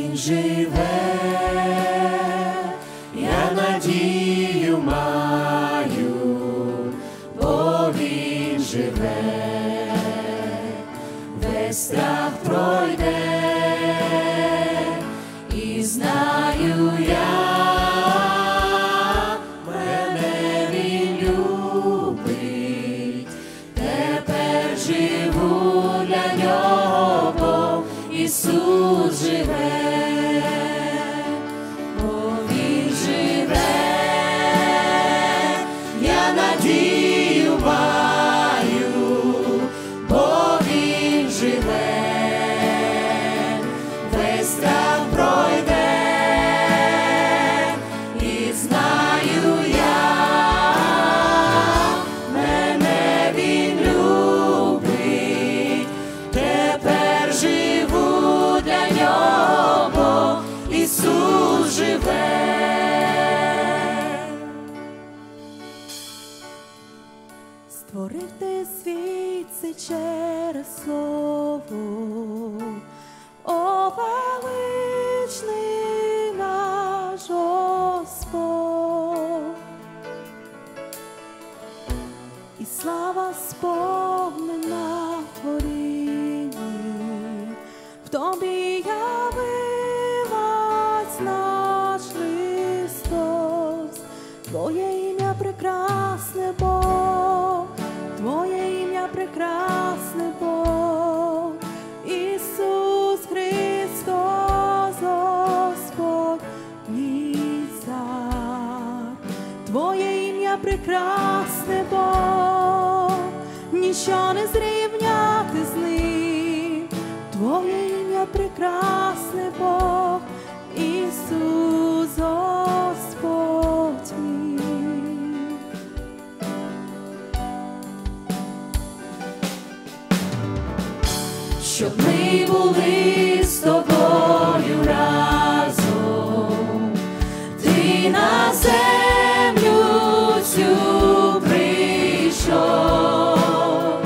Він живе, я надію маю, бо Він живе, весь страх пройде, і знаю я, мене Він любить, тепер живу для Нього, бо Ісус живе. Надію маю, бо Він живе, весь страх пройде, і знаю я, мене Він любить, тепер живу для Нього, бо Ісус живе. Створив ти світ цей через слово, о величний наш Господь, і слава сповнена творінні, в тобі явилась наш Христос, твоє ім'я прекрасне, Бог, твоє ім'я прекрасне, Бог, Ісус Христос, Господь, мій цар. Твоє ім'я прекрасне, Бог, ніщо не зрівняти з ним. Твоє ім'я прекрасне, Бог, Ісус, Господь мій. Щоб ми були з тобою разом, ти на землю цю прийшов.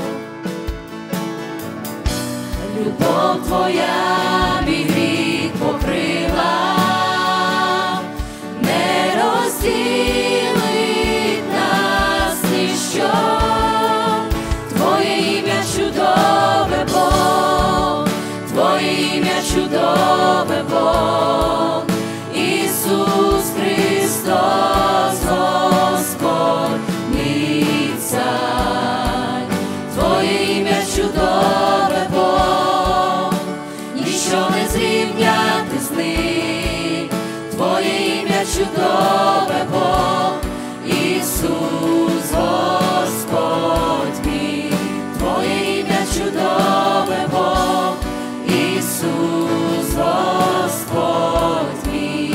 Любов твоя мій гріх покрила, не розділить нас ніщо. Твоє ім'я чудове, Бог, твоє ім'я чудове, Бог, Ісус Христос, Господь, мій цар. Твоє ім'я чудове, Бог, ніщо не зрівняти з ним. Твоє ім'я чудове, Бог, Ісус, Господь мій. Твоє ім'я чудове, Бог, Ісус, Господь мій.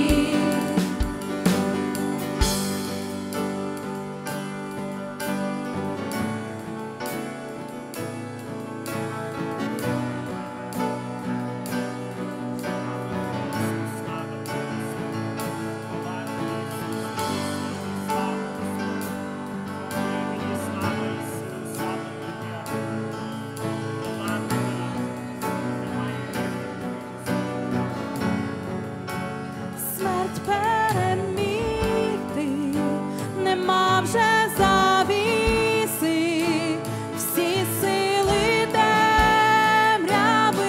Смерть переміг ти, нема вже завіси, всі сили темряви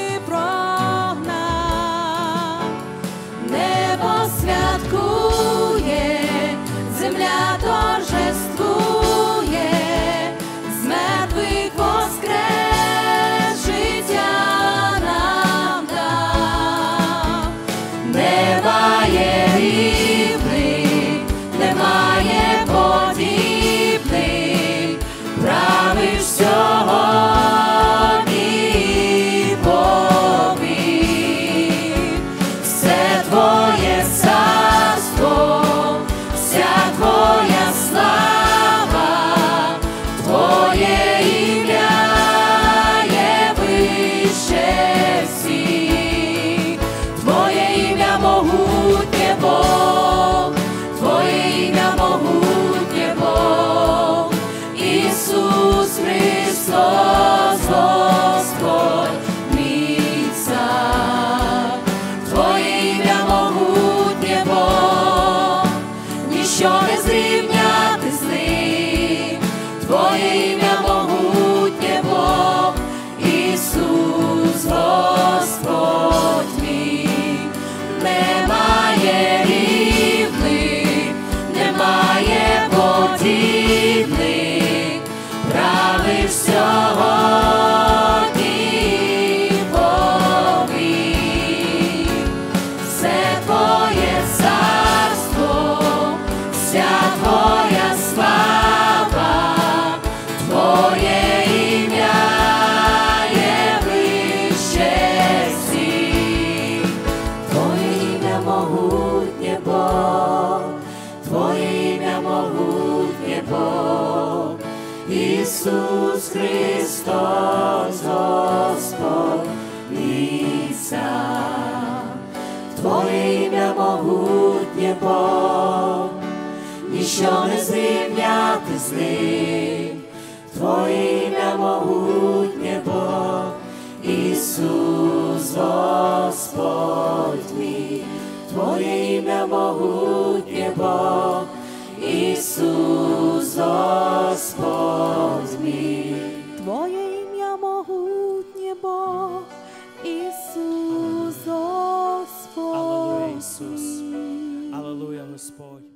прогнав. Небо святкує, земля торжествує, з мертвих воскрес життя нам дав. Немає рівних, немає подібних, правиш сьогодні повік. Все твоє царство, вся твоя слава, твоє ім'я є вище всіх. Твоє ім'я могутнє, Бог, твоє ім'я могутнє, Бог, Ісус Христос, Господь, мій цар. Ісус Христос, Господь мій сам. Твоє ім'я могутнє Бог, ніщо не зрівняти з ним. Твоє ім'я могутнє Бог, Ісус Господь мій. Твоє ім'я могутнє Бог, Ісус Господь мій. Твоє ім'я могутнє Бог, Ісус Господь. Алілуя, Ісус. Алілуя, Господь.